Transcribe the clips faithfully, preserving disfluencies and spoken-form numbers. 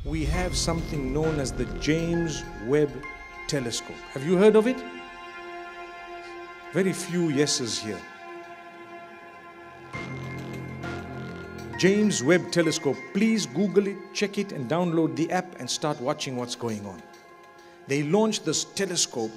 we have something known as the James Webb Telescope. Have you heard of it? Very few yeses here. James Webb Telescope. Please Google it, check it, and download the app and start watching what's going on. They launched this telescope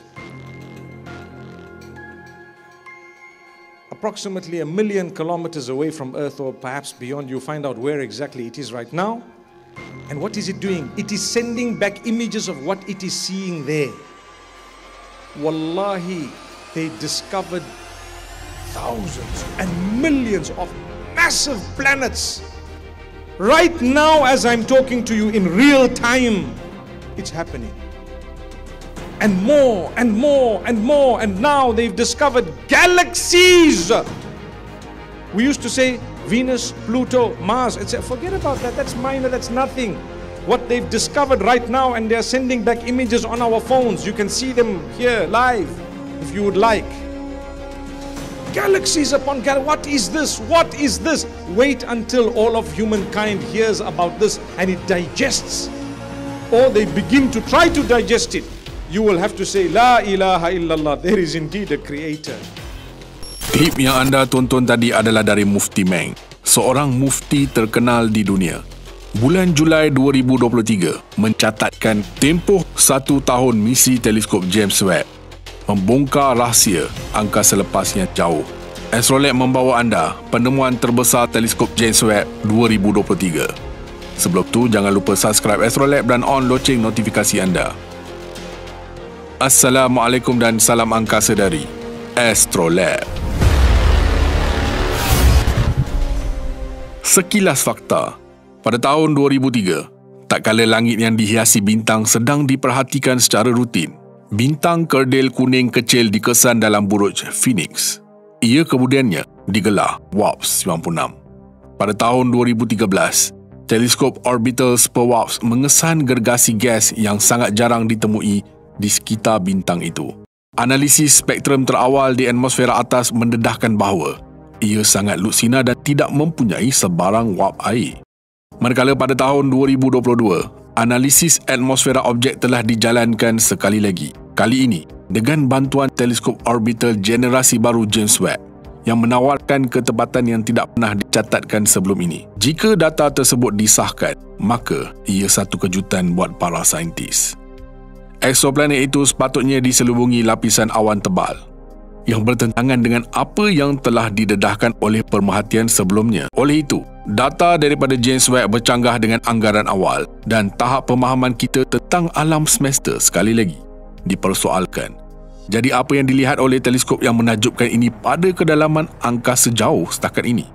approximately a million kilometers away from Earth, or perhaps beyond. You'll find out where exactly it is right now. And what is it doing? It is sending back images of what it is seeing there. Wallahi, they discovered thousands and millions of massive planets. Right now, as I'm talking to you in real time, it's happening. And more and more and more, and now they've discovered galaxies. We used to say Venus, Pluto, Mars, et cetera. Forget about that, that's minor, that's nothing. What they've discovered right now, and they're sending back images on our phones. You can see them here live, if you would like. Galaxies upon galaxies. What is this? What is this? Wait until all of humankind hears about this and it digests, or they begin to try to digest it. You will have to say, La ilaha illallah, there is indeed a creator. Klip yang anda tonton tadi adalah dari Mufti Meng, seorang mufti terkenal di dunia. Bulan Julai dua ribu dua puluh tiga mencatatkan tempoh satu tahun misi teleskop James Webb membongkar rahsia angkasa lepas yang jauh. Astrolab membawa anda penemuan terbesar teleskop James Webb dua ribu dua puluh tiga. Sebelum tu, jangan lupa subscribe Astrolab dan on loceng notifikasi anda. Assalamualaikum dan salam angkasa dari Astrolab. Sekilas fakta. Pada tahun dua ribu tiga, tak kala langit yang dihiasi bintang sedang diperhatikan secara rutin, bintang kerdil kuning kecil dikesan dalam buruj Phoenix. Ia kemudiannya digelar WAPS sembilan puluh enam. Pada tahun dua ribu tiga belas, teleskop orbital SPERWAPS mengesan gergasi gas yang sangat jarang ditemui di sekitar bintang itu. Analisis spektrum terawal di atmosfera atas mendedahkan bahawa ia sangat luksina dan tidak mempunyai sebarang wap air. Manakala pada tahun dua ribu dua puluh dua, analisis atmosfera objek telah dijalankan sekali lagi. Kali ini dengan bantuan teleskop orbital generasi baru James Webb yang menawarkan ketepatan yang tidak pernah dicatatkan sebelum ini. Jika data tersebut disahkan, maka ia satu kejutan buat para saintis. Eksoplanet itu sepatutnya diselubungi lapisan awan tebal yang bertentangan dengan apa yang telah didedahkan oleh pemerhatian sebelumnya. Oleh itu, data daripada James Webb bercanggah dengan anggaran awal dan tahap pemahaman kita tentang alam semesta sekali lagi dipersoalkan. Jadi apa yang dilihat oleh teleskop yang menakjubkan ini pada kedalaman angkasa jauh setakat ini?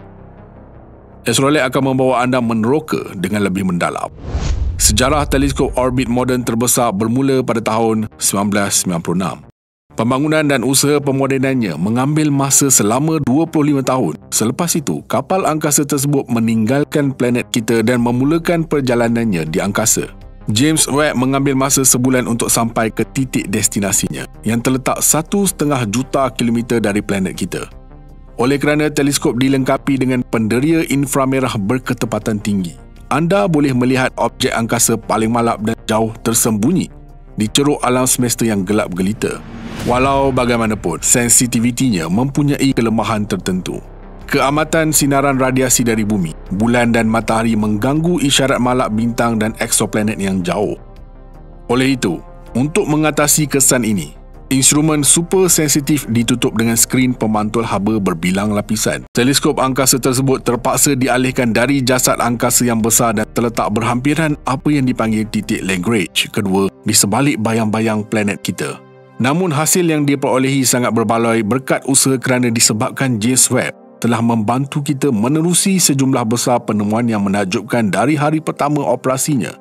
Astrolab akan membawa anda meneroka dengan lebih mendalam. Sejarah teleskop orbit moden terbesar bermula pada tahun seribu sembilan ratus sembilan puluh enam. Pembangunan dan usaha pemodernannya mengambil masa selama dua puluh lima tahun. Selepas itu, kapal angkasa tersebut meninggalkan planet kita dan memulakan perjalanannya di angkasa. James Webb mengambil masa sebulan untuk sampai ke titik destinasinya yang terletak satu setengah juta kilometer dari planet kita. Oleh kerana teleskop dilengkapi dengan penderia inframerah berketepatan tinggi, anda boleh melihat objek angkasa paling malap dan jauh tersembunyi di ceruk alam semesta yang gelap gelita. Walau bagaimanapun, sensitivitinya mempunyai kelemahan tertentu. Keamatan sinaran radiasi dari bumi, bulan dan matahari mengganggu isyarat malap bintang dan eksoplanet yang jauh. Oleh itu, untuk mengatasi kesan ini, instrumen super sensitif ditutup dengan skrin pemantul haba berbilang lapisan. Teleskop angkasa tersebut terpaksa dialihkan dari jasad angkasa yang besar dan terletak berhampiran apa yang dipanggil titik Lagrange kedua di sebalik bayang-bayang planet kita. Namun hasil yang diperolehi sangat berbaloi berkat usaha kerana disebabkan James Webb telah membantu kita menerusi sejumlah besar penemuan yang menakjubkan dari hari pertama operasinya.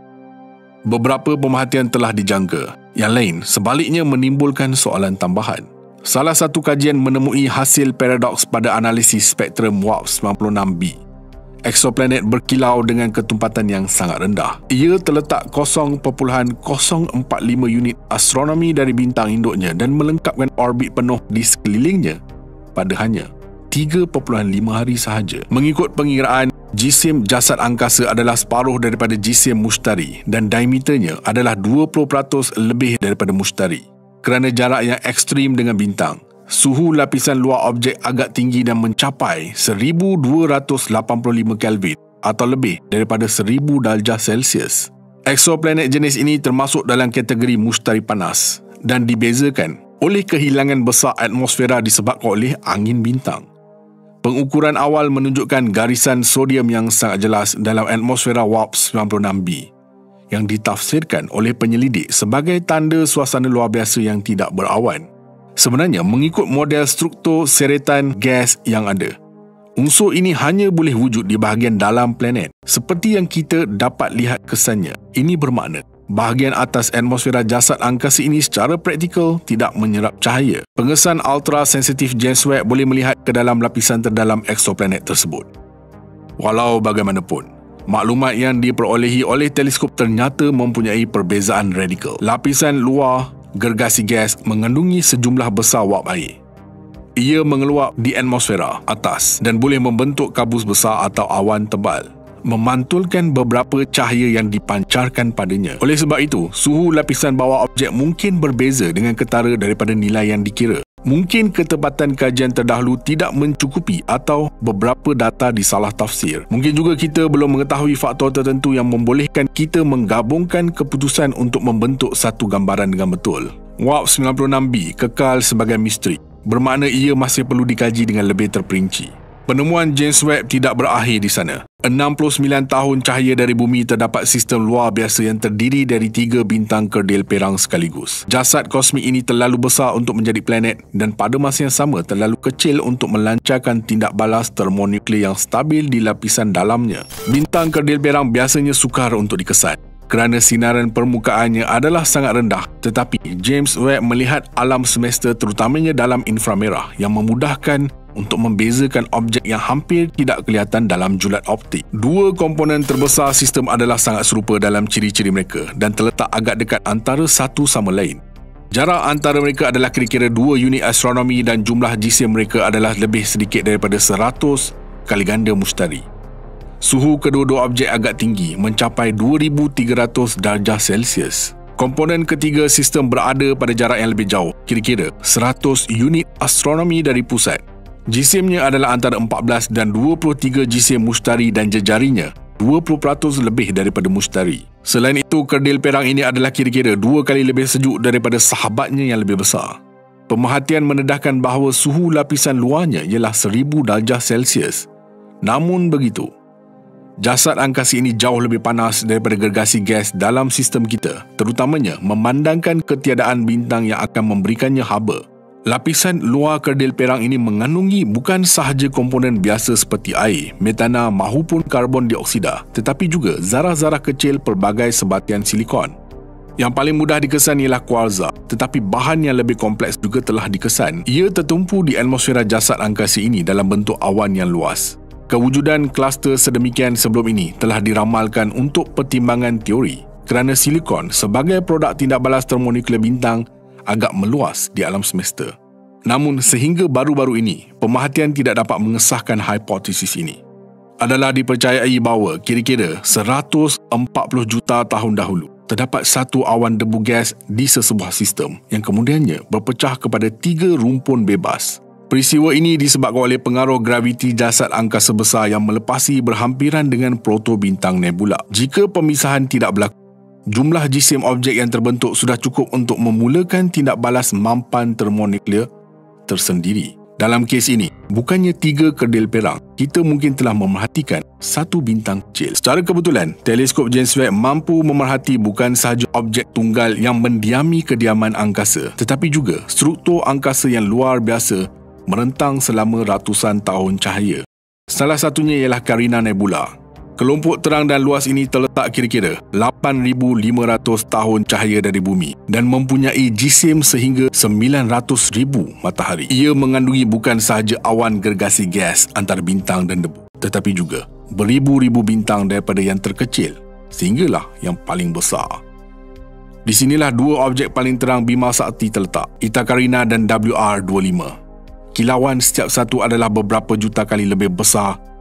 Beberapa pemerhatian telah dijangka, yang lain sebaliknya menimbulkan soalan tambahan. Salah satu kajian menemui hasil paradoks pada analisis spektrum WAPS sembilan puluh enam B. Eksoplanet berkilau dengan ketumpatan yang sangat rendah. Ia terletak kosong perpuluhan kosong empat lima unit astronomi dari bintang induknya dan melengkapkan orbit penuh di sekelilingnya pada hanya tiga perpuluhan lima hari sahaja. Mengikut pengiraan, Jisim jasad angkasa adalah separuh daripada jisim mustari dan diameternya adalah dua puluh peratus lebih daripada mustari. Kerana jarak yang ekstrim dengan bintang, suhu lapisan luar objek agak tinggi dan mencapai seribu dua ratus lapan puluh lima Kelvin atau lebih daripada seribu darjah Celsius. Eksoplanet jenis ini termasuk dalam kategori mustari panas dan dibezakan oleh kehilangan besar atmosfera disebabkan oleh angin bintang. Pengukuran awal menunjukkan garisan sodium yang sangat jelas dalam atmosfera warp sembilan puluh enam b yang ditafsirkan oleh penyelidik sebagai tanda suasana luar biasa yang tidak berawan. Sebenarnya, mengikut model struktur seretan gas yang ada, unsur ini hanya boleh wujud di bahagian dalam planet. Seperti yang kita dapat lihat kesannya, ini bermakna bahagian atas atmosfera jasad angkasa ini secara praktikal tidak menyerap cahaya. Pengesan ultra sensitif James Webb boleh melihat ke dalam lapisan terdalam eksoplanet tersebut. Walau bagaimanapun, maklumat yang diperolehi oleh teleskop ternyata mempunyai perbezaan radikal. Lapisan luar gergasi gas mengandungi sejumlah besar wap air. Ia mengeluap di atmosfera atas dan boleh membentuk kabus besar atau awan tebal, memantulkan beberapa cahaya yang dipancarkan padanya. Oleh sebab itu, suhu lapisan bawah objek mungkin berbeza dengan ketara daripada nilai yang dikira. Mungkin ketepatan kajian terdahulu tidak mencukupi atau beberapa data disalah tafsir. Mungkin juga kita belum mengetahui faktor tertentu yang membolehkan kita menggabungkan keputusan untuk membentuk satu gambaran dengan betul. Warp sembilan puluh enam b kekal sebagai misteri, bermakna ia masih perlu dikaji dengan lebih terperinci. Penemuan James Webb tidak berakhir di sana. enam puluh sembilan tahun cahaya dari bumi terdapat sistem luar biasa yang terdiri dari tiga bintang kerdil perang sekaligus. Jasad kosmik ini terlalu besar untuk menjadi planet dan pada masa yang sama terlalu kecil untuk melancarkan tindak balas termonuklear yang stabil di lapisan dalamnya. Bintang kerdil perang biasanya sukar untuk dikesan kerana sinaran permukaannya adalah sangat rendah, tetapi James Webb melihat alam semesta terutamanya dalam inframerah yang memudahkan untuk membezakan objek yang hampir tidak kelihatan dalam julat optik. Dua komponen terbesar sistem adalah sangat serupa dalam ciri-ciri mereka dan terletak agak dekat antara satu sama lain. Jarak antara mereka adalah kira-kira dua unit astronomi dan jumlah jisim mereka adalah lebih sedikit daripada seratus kali ganda mustari. Suhu kedua-dua objek agak tinggi, mencapai dua ribu tiga ratus darjah Celsius. Komponen ketiga sistem berada pada jarak yang lebih jauh, kira-kira seratus unit astronomi dari pusat. Jisimnya adalah antara empat belas dan dua puluh tiga jisim mustari dan jejarinya dua puluh peratus lebih daripada mustari. Selain itu, kerdil perang ini adalah kira-kira dua kali lebih sejuk daripada sahabatnya yang lebih besar. Pemerhatian mendedahkan bahawa suhu lapisan luarnya ialah seribu darjah Celsius. Namun begitu, jasad angkasa ini jauh lebih panas daripada gergasi gas dalam sistem kita, terutamanya memandangkan ketiadaan bintang yang akan memberikannya haba. Lapisan luar kerdil perang ini mengandungi bukan sahaja komponen biasa seperti air, metana mahupun karbon dioksida, tetapi juga zarah-zarah kecil pelbagai sebatian silikon. Yang paling mudah dikesan ialah kuarza, tetapi bahan yang lebih kompleks juga telah dikesan. Ia tertumpu di atmosfera jasad angkasa ini dalam bentuk awan yang luas. Kewujudan kluster sedemikian sebelum ini telah diramalkan untuk pertimbangan teori kerana silikon sebagai produk tindak balas termonuklear bintang agak meluas di alam semesta. Namun sehingga baru-baru ini, pemerhatian tidak dapat mengesahkan hipotesis ini. Adalah dipercayai bahawa kira-kira seratus empat puluh juta tahun dahulu, terdapat satu awan debu gas di sesebuah sistem yang kemudiannya berpecah kepada tiga rumpun bebas. Peristiwa ini disebabkan oleh pengaruh graviti jasad angkasa besar yang melepasi berhampiran dengan protobintang nebula. Jika pemisahan tidak berlaku, jumlah jisim objek yang terbentuk sudah cukup untuk memulakan tindak balas mampan termonuklear tersendiri. Dalam kes ini, bukannya tiga kerdil perang, kita mungkin telah memerhatikan satu bintang kecil. Secara kebetulan, teleskop James Webb mampu memerhati bukan sahaja objek tunggal yang mendiami kediaman angkasa, tetapi juga struktur angkasa yang luar biasa merentang selama ratusan tahun cahaya. Salah satunya ialah Carina Nebula. Kelompok terang dan luas ini terletak kira-kira lapan ribu lima ratus tahun cahaya dari bumi dan mempunyai jisim sehingga sembilan ratus ribu matahari. Ia mengandungi bukan sahaja awan gergasi gas antara bintang dan debu, tetapi juga beribu-ribu bintang daripada yang terkecil sehinggalah yang paling besar. Di sinilah dua objek paling terang Bima Sakti terletak, Eta Carina dan W R dua puluh lima. Kilauan setiap satu adalah beberapa juta kali lebih besar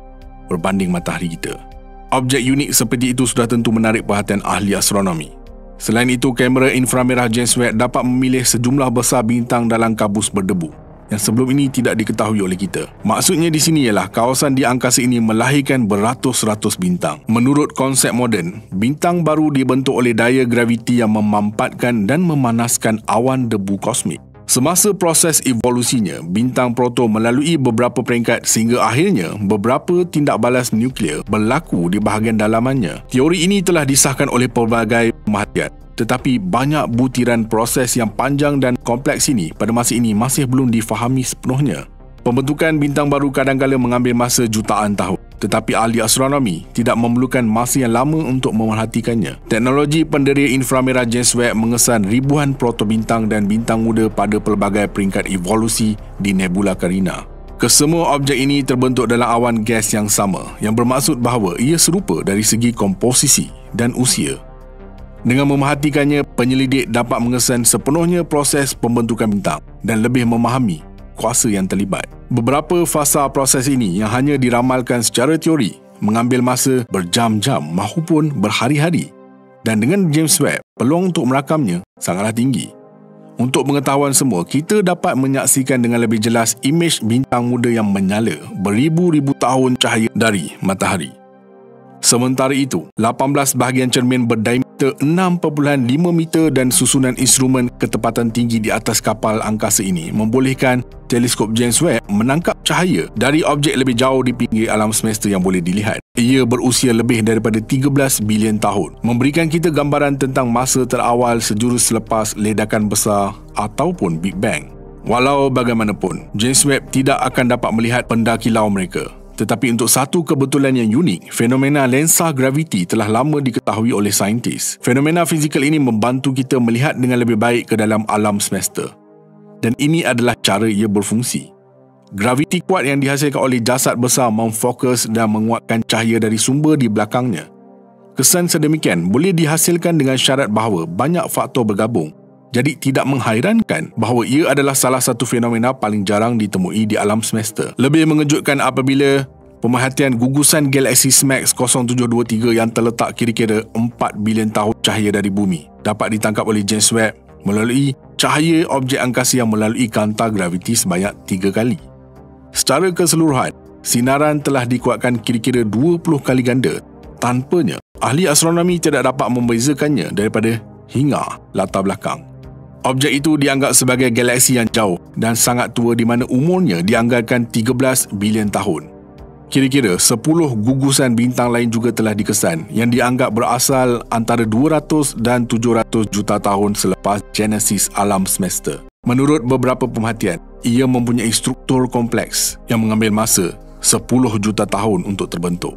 berbanding matahari kita. Objek unik seperti itu sudah tentu menarik perhatian ahli astronomi. Selain itu, kamera inframerah James Webb dapat memilih sejumlah besar bintang dalam kabus berdebu yang sebelum ini tidak diketahui oleh kita. Maksudnya di sini ialah kawasan di angkasa ini melahirkan beratus-ratus bintang. Menurut konsep moden, bintang baru dibentuk oleh daya graviti yang memampatkan dan memanaskan awan debu kosmik. Semasa proses evolusinya, bintang proto melalui beberapa peringkat sehingga akhirnya beberapa tindak balas nuklear berlaku di bahagian dalamannya. Teori ini telah disahkan oleh pelbagai pemerhatian. Tetapi banyak butiran proses yang panjang dan kompleks ini pada masa ini masih belum difahami sepenuhnya. Pembentukan bintang baru kadang-kadang mengambil masa jutaan tahun. Tetapi ahli astronomi tidak memerlukan masa yang lama untuk memerhatikannya. Teknologi penderia inframerah James Webb mengesan ribuan protobintang dan bintang muda pada pelbagai peringkat evolusi di nebula Carina. Kesemua objek ini terbentuk dalam awan gas yang sama, yang bermaksud bahawa ia serupa dari segi komposisi dan usia. Dengan memerhatikannya, penyelidik dapat mengesan sepenuhnya proses pembentukan bintang dan lebih memahami kuasa yang terlibat. Beberapa fasa proses ini yang hanya diramalkan secara teori mengambil masa berjam-jam mahupun berhari-hari. Dan dengan James Webb, peluang untuk merakamnya sangatlah tinggi. Untuk pengetahuan semua, kita dapat menyaksikan dengan lebih jelas imej bintang muda yang menyala beribu-ribu tahun cahaya dari matahari. Sementara itu, lapan belas bahagian cermin berdiameter enam perpuluhan lima meter dan susunan instrumen ketepatan tinggi di atas kapal angkasa ini membolehkan teleskop James Webb menangkap cahaya dari objek lebih jauh di pinggir alam semesta yang boleh dilihat. Ia berusia lebih daripada tiga belas bilion tahun, memberikan kita gambaran tentang masa terawal sejurus selepas ledakan besar ataupun Big Bang. Walau bagaimanapun, James Webb tidak akan dapat melihat benda kilau mereka. Tetapi untuk satu kebetulan yang unik, fenomena lensa graviti telah lama diketahui oleh saintis. Fenomena fizikal ini membantu kita melihat dengan lebih baik ke dalam alam semesta. Dan ini adalah cara ia berfungsi. Graviti kuat yang dihasilkan oleh jasad besar memfokus dan menguatkan cahaya dari sumber di belakangnya. Kesan sedemikian boleh dihasilkan dengan syarat bahawa banyak faktor bergabung. Jadi tidak menghairankan bahawa ia adalah salah satu fenomena paling jarang ditemui di alam semesta. Lebih mengejutkan apabila pemerhatian gugusan galaksi SMACS kosong tujuh dua tiga yang terletak kira-kira empat bilion tahun cahaya dari bumi dapat ditangkap oleh James Webb melalui cahaya objek angkasa yang melalui kanta graviti sebanyak tiga kali. Secara keseluruhan, sinaran telah dikuatkan kira-kira dua puluh kali ganda. Tanpanya, ahli astronomi tidak dapat membezakannya daripada hingga latar belakang. Objek itu dianggap sebagai galaksi yang jauh dan sangat tua di mana umurnya dianggarkan tiga belas bilion tahun. Kira-kira sepuluh gugusan bintang lain juga telah dikesan yang dianggap berasal antara dua ratus dan tujuh ratus juta tahun selepas genesis alam semesta. Menurut beberapa pemerhatian, ia mempunyai struktur kompleks yang mengambil masa sepuluh juta tahun untuk terbentuk.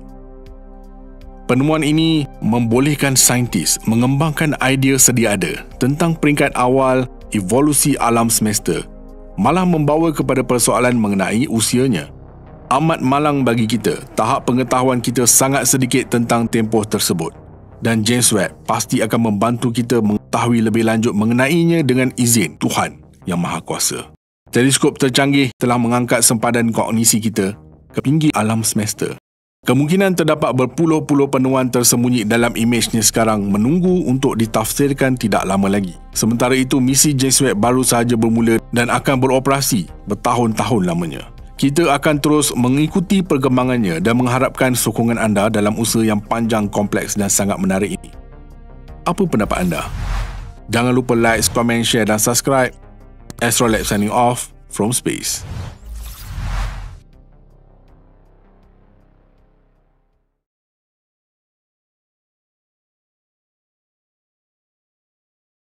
Penemuan ini membolehkan saintis mengembangkan idea sedia ada tentang peringkat awal evolusi alam semesta, malah membawa kepada persoalan mengenai usianya. Amat malang bagi kita, tahap pengetahuan kita sangat sedikit tentang tempoh tersebut. Dan James Webb pasti akan membantu kita mengetahui lebih lanjut mengenainya dengan izin Tuhan Yang Maha Kuasa. Teleskop tercanggih telah mengangkat sempadan kognisi kita ke pinggir alam semesta. Kemungkinan terdapat berpuluh-puluh penemuan tersembunyi dalam imejnya sekarang menunggu untuk ditafsirkan tidak lama lagi. Sementara itu, misi James Webb baru sahaja bermula dan akan beroperasi bertahun-tahun lamanya. Kita akan terus mengikuti perkembangannya dan mengharapkan sokongan anda dalam usaha yang panjang, kompleks dan sangat menarik ini. Apa pendapat anda? Jangan lupa like, komen, share dan subscribe. Astrolab signing off from space.